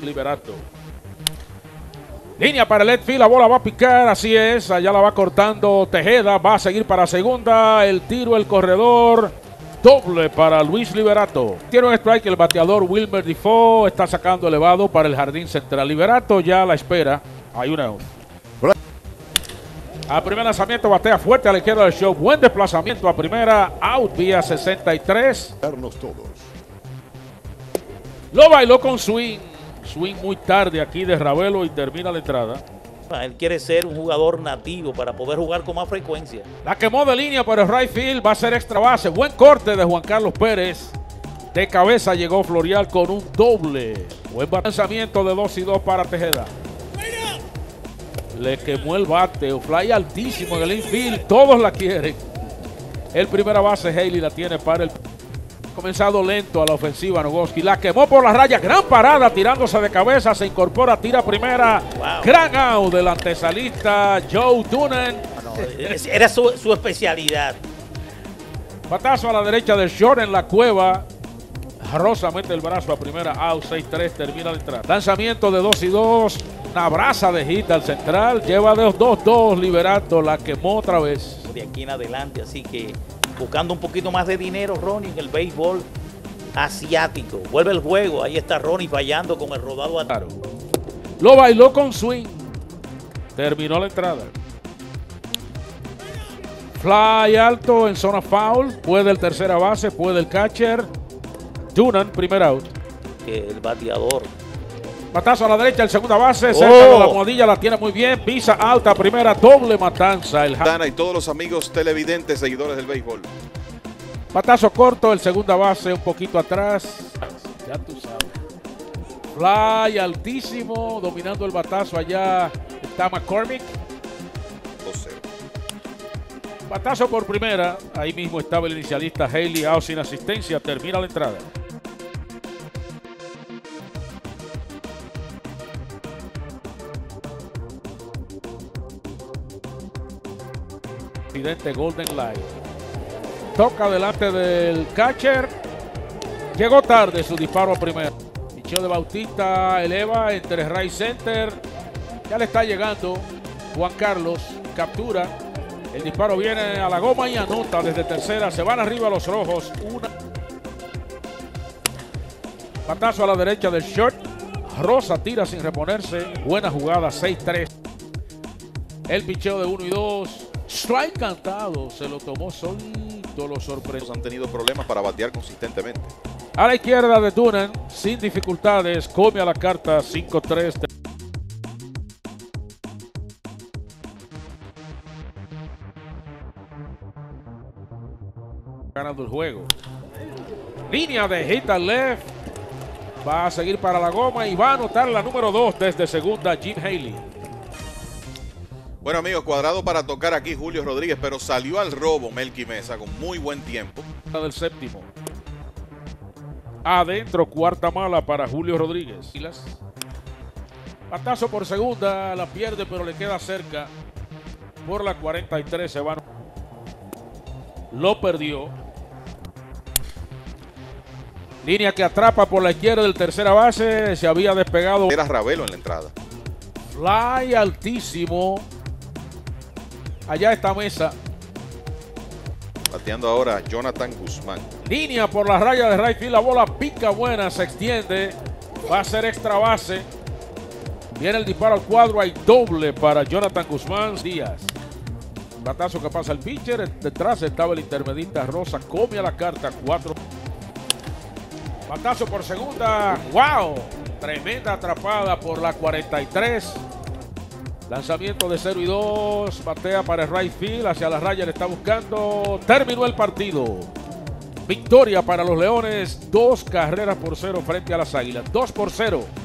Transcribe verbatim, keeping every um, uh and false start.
Liberato. Línea para el left field, la bola va a picar, así es, allá la va cortando Tejeda, va a seguir para segunda, el tiro, el corredor, doble para Luis Liberato. Tiene un strike el bateador Wilmer Difo, está sacando elevado para el jardín central. Liberato ya a la espera, hay una out. Al primer lanzamiento batea fuerte a la izquierda del show, buen desplazamiento a primera, out vía sesenta y tres. Lo bailó con swing. Swing muy tarde aquí de Ravelo y termina la entrada. Él quiere ser un jugador nativo para poder jugar con más frecuencia. La quemó de línea por el right field, va a ser extra base. Buen corte de Juan Carlos Pérez. De cabeza llegó Florial con un doble. Buen lanzamiento de dos y dos para Tejeda. Le quemó el bate, un fly altísimo en el infield. Todos la quieren. El primera base Haley la tiene para el... Comenzado lento a la ofensiva Nogoski, la quemó por la raya, gran parada tirándose de cabeza, se incorpora, tira primera, wow. Gran out del antesalista Joe Dunnan. No, era su, su especialidad. Batazo a la derecha del short en la cueva, Rosa mete el brazo a primera, out, seis tres, termina la entrada. Lanzamiento de dos y dos, una brasa de hit al central, lleva de dos dos, Liberato, la quemó otra vez. De aquí en adelante, así que buscando un poquito más de dinero, Ronnie, en el béisbol asiático. Vuelve el juego, ahí está Ronnie fallando con el rodado. Claro. Lo bailó con swing. Terminó la entrada. Fly alto en zona foul. Puede el tercera base, puede el catcher. Dunnan, primer out. El bateador. Batazo a la derecha, el segunda base, oh. cerca de la almohadilla, la tiene muy bien, pisa alta, primera, doble matanza. El Dana y todos los amigos televidentes, seguidores del béisbol. Batazo corto, el segunda base un poquito atrás. Ya tú sabes. Fly altísimo, dominando el batazo allá está McCormick. dos cero. Batazo por primera, ahí mismo estaba el inicialista Haley, out sin asistencia, termina la entrada. Golden Light. Toca delante del catcher. Llegó tarde su disparo a primera. Picheo de Bautista eleva entre right center. Ya le está llegando Juan Carlos. Captura. El disparo viene a la goma y anota desde tercera. Se van arriba los rojos. Una. Batazo a la derecha del short. Rosa tira sin reponerse. Buena jugada. seis tres. El picheo de uno y dos. Strike cantado, se lo tomó solito, lo sorprendió. Han tenido problemas para batear consistentemente. A la izquierda de Dunnan, sin dificultades, come a la carta cinco tres. Ganando el juego. Línea de hit al left. Va a seguir para la goma y va a anotar la número dos desde segunda, Jim Haley. Bueno, amigos, cuadrado para tocar aquí Julio Rodríguez, pero salió al robo Melky Mesa con muy buen tiempo. Del séptimo. Adentro, cuarta mala para Julio Rodríguez. Batazo por segunda, la pierde, pero le queda cerca. Por la cuarenta y tres se van. Lo perdió. Línea que atrapa por la izquierda del tercera base. Se había despegado. Era Ravelo en la entrada. Fly altísimo. Allá está Mesa. Bateando ahora Jonathan Guzmán. Línea por la raya de right field. La bola pica buena, se extiende. Va a ser extra base. Viene el disparo al cuadro. Hay doble para Jonathan Guzmán Díaz. Batazo que pasa el pitcher. Detrás estaba el intermedista Rosa. Come a la carta. cuatro. Batazo por segunda. ¡Wow! Tremenda atrapada por la cuarenta y tres. Lanzamiento de cero y dos. Batea para el right field. Hacia la raya le está buscando. Terminó el partido. Victoria para los Leones. Dos carreras por cero frente a las Águilas. Dos por cero.